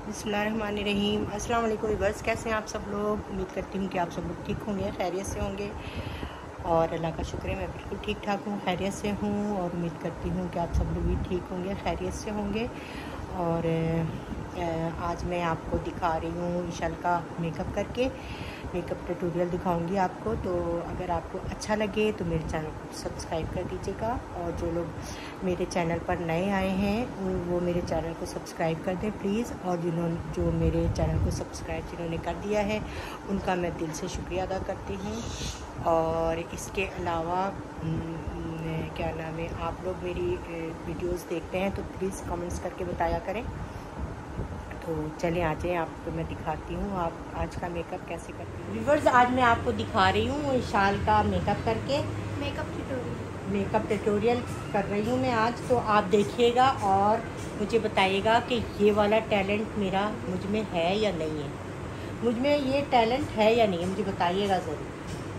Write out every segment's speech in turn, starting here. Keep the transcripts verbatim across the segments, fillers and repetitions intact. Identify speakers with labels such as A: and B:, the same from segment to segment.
A: बिस्मिल्लाहिर्रहमानिर्रहीम। अस्सलाम वालेकुम व्यूअर्स, कैसे हैं आप सब लोग। उम्मीद करती हूँ कि आप सब लोग ठीक होंगे, खैरियत से होंगे। और अल्लाह का शुक्र है मैं बिल्कुल ठीक ठाक हूँ, खैरियत से हूँ। और उम्मीद करती हूँ कि आप सब लोग भी ठीक होंगे, खैरियत से होंगे। और आज मैं आपको दिखा रही हूँ विशाल का मेकअप करके, मेकअप ट्यूटोरियल दिखाऊंगी आपको। तो अगर आपको अच्छा लगे तो मेरे चैनल को सब्सक्राइब कर दीजिएगा। और जो लोग मेरे चैनल पर नए आए हैं वो मेरे चैनल को सब्सक्राइब कर दें प्लीज़। और जिन्होंने जो मेरे चैनल को सब्सक्राइब जिन्होंने कर दिया है उनका मैं दिल से शुक्रिया अदा करती हूँ। और इसके अलावा क्या नाम है, आप लोग मेरी वीडियोस देखते हैं तो प्लीज़ कमेंट्स करके बताया करें। तो चलें आ जाएँ, आपको मैं दिखाती हूँ आप आज का मेकअप कैसे करती हूँ। व्यूअर्स, आज मैं आपको दिखा रही हूँ विशाल का मेकअप करके,
B: मेकअप ट्यूटोरियल
A: मेकअप ट्यूटोरियल कर रही हूँ मैं आज। तो आप देखिएगा और मुझे बताइएगा कि ये वाला टैलेंट मेरा मुझ में है या नहीं है, मुझ में ये टैलेंट है या नहीं है, मुझे बताइएगा ज़रूर।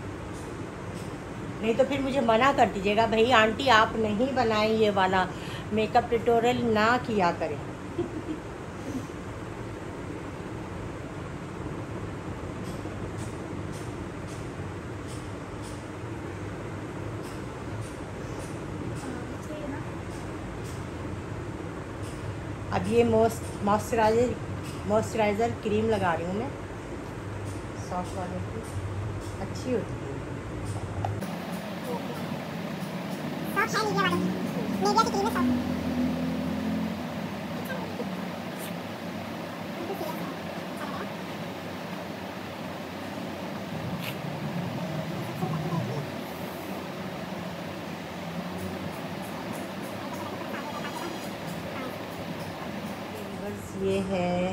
A: नहीं तो फिर मुझे मना कर दीजिएगा, भाई आंटी आप नहीं बनाएं, ये वाला मेकअप ट्यूटोरियल ना किया करें। अब ये मॉइस्चराइजर मॉइस्चराइज़र क्रीम लगा रही हूँ मैं, सॉफ्ट वाले की, अच्छी होती है। ये है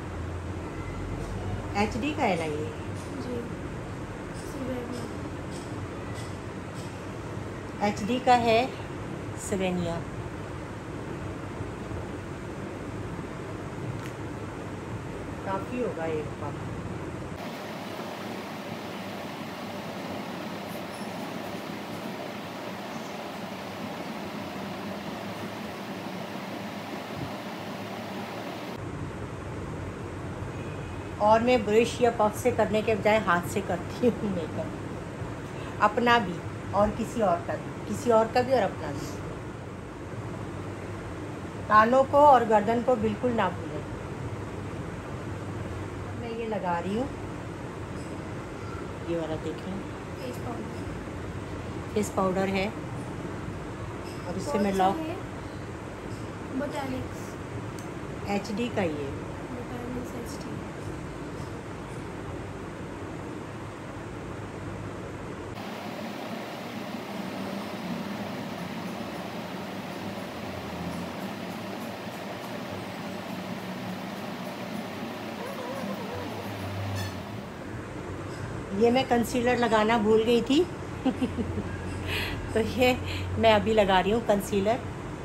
A: एच डी का है ना, ये
B: जी
A: एच डी का है, सवेनिया। काफ़ी होगा एक कप। और मैं ब्रश या पफ से करने के बजाय हाथ से करती हूँ मेकअप, अपना भी और किसी और का भी, किसी और का भी और अपना भी। कानों को और गर्दन को बिल्कुल ना भूलें। मैं ये लगा रही हूँ, ये वाला देखें,
B: फेस पाउडर
A: फेस पाउडर है। और इससे मैं लॉक
B: बोटैनिक्स
A: एच डी का ये
B: बोटैनिक्स एच डी।
A: ये मैं कंसीलर लगाना भूल गई थी तो ये मैं अभी लगा रही हूँ कंसीलर,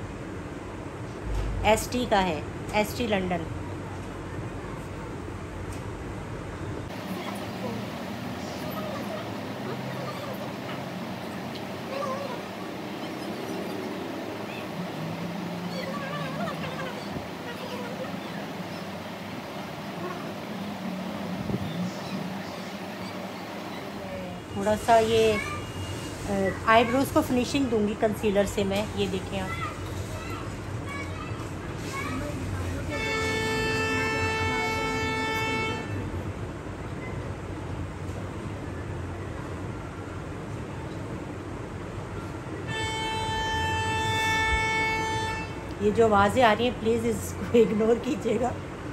A: एस टी का है, एस टी लंदन। थोड़ा सा ये आईब्रोज को फिनिशिंग दूंगी कंसीलर से मैं, ये देखें आप। ये जो आवाज़ें आ रही हैं प्लीज़ इसको इग्नोर कीजिएगा।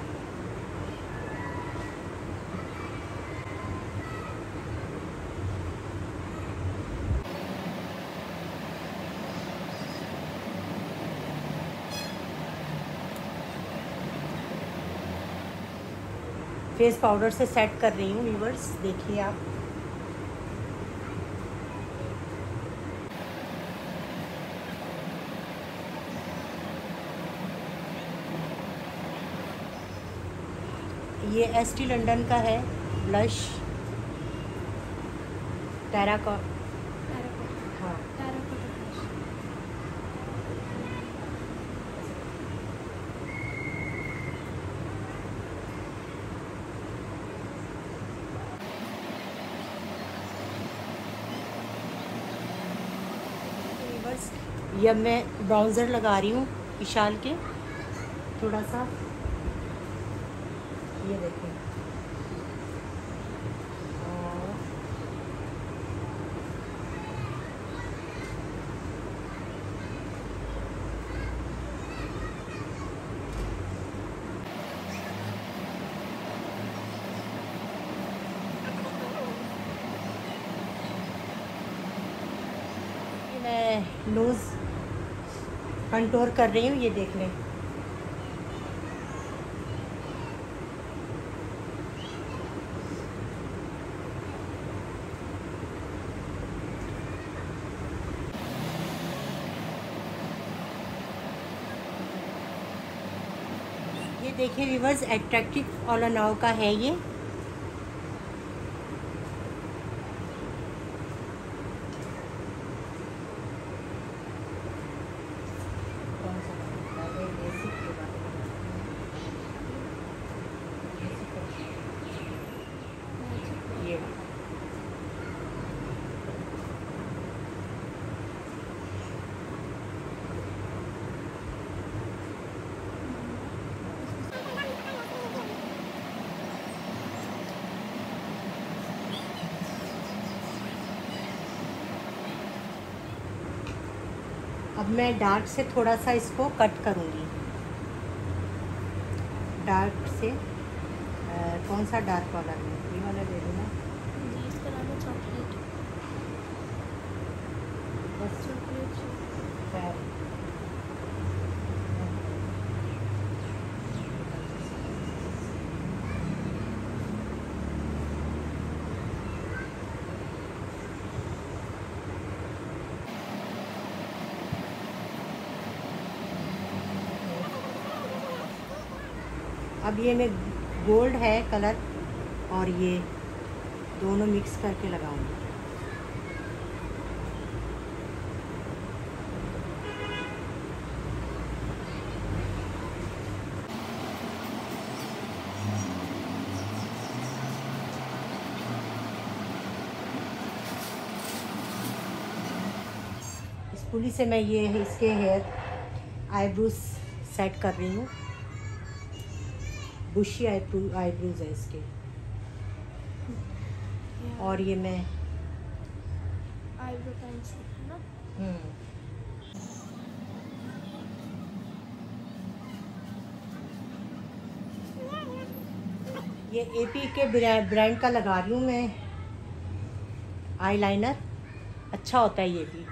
A: फेस पाउडर से सेट कर रही हूँ व्यूअर्स, देखिए आप। ये एस टी लंदन का है ब्लश, टेराको हाँ ये अब मैं ब्राउज़र लगा रही हूँ विशाल के, थोड़ा सा, ये देखें। मैं नोज़ कंटूर कर रही हूँ, ये देख लें। ये देखिए व्यूअर्स, अट्रैक्टिव ऑल नाउ का है ये। ये अब मैं डार्क से थोड़ा सा इसको कट करूँगी। डार्क से आ, कौन सा डार्क वाला लूँ? ये वाला ले लूँ ना?
B: जी, इसका नाम है चॉकलेट।
A: बस
B: चॉकलेट
A: खैर। अब ये मैं गोल्ड है कलर और ये दोनों मिक्स करके लगाऊंगी। इस पुली से मैं ये इसके हेयर आईब्रोज सेट कर रही हूँ। बुशी आईब्रो आईब्रोज है इसके। और ये मैं
B: आईब्रो पेंसिल है ना।
A: हम्म ये एपी के ब्रांड का लगा रही हूँ मैं आईलाइनर। अच्छा होता है ये भी।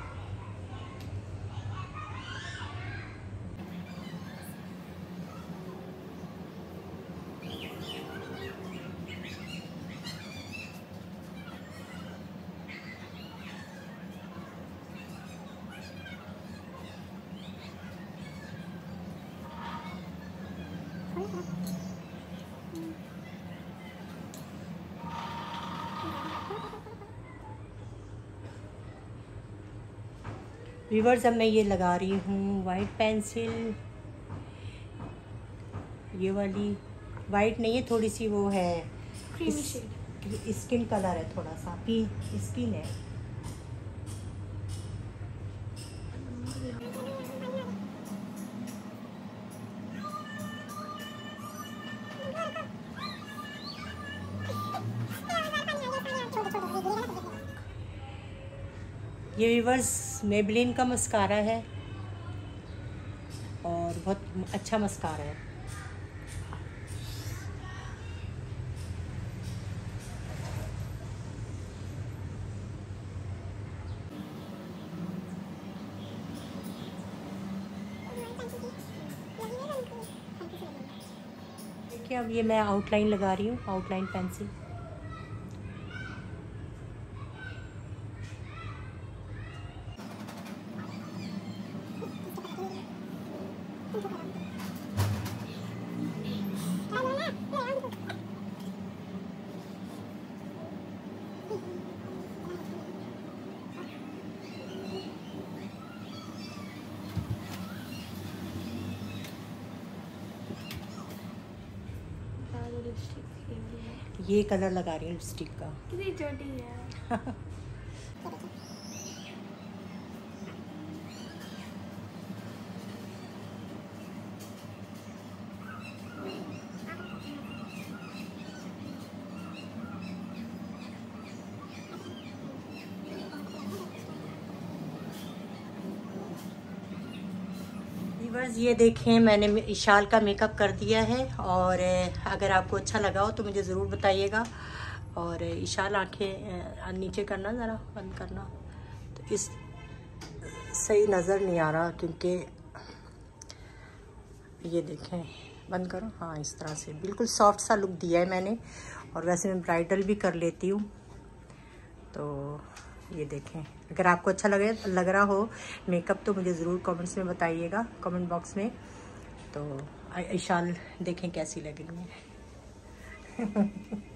A: व्यूअर्स, अब मैं ये लगा रही हूँ वाइट पेंसिल। ये वाली वाइट नहीं है, थोड़ी सी वो है
B: क्रीमी शेड,
A: स्किन कलर है, थोड़ा सा पी स्किन है। ये व्यूअर्स मेबलिन का मस्कारा है और बहुत अच्छा मस्कारा है। देखिए अब ये मैं आउटलाइन लगा रही हूँ, आउटलाइन पेंसिल। ये कलर लगा रही हूँ लिपस्टिक का।
B: कितनी छोटी है।
A: व्यूअर्स ये देखें, मैंने इशाल का मेकअप कर दिया है और अगर आपको अच्छा लगा हो तो मुझे ज़रूर बताइएगा। और इशाल आंखें नीचे करना, ज़रा बंद करना, तो इस सही नज़र नहीं आ रहा क्योंकि ये देखें, बंद करो, हाँ इस तरह से बिल्कुल सॉफ्ट सा लुक दिया है मैंने। और वैसे मैं ब्राइडल भी कर लेती हूँ, तो ये देखें। अगर आपको अच्छा लगे लग रहा हो मेकअप तो मुझे ज़रूर कमेंट्स में बताइएगा, कमेंट बॉक्स में। तो इशाल देखें कैसी लग रही है।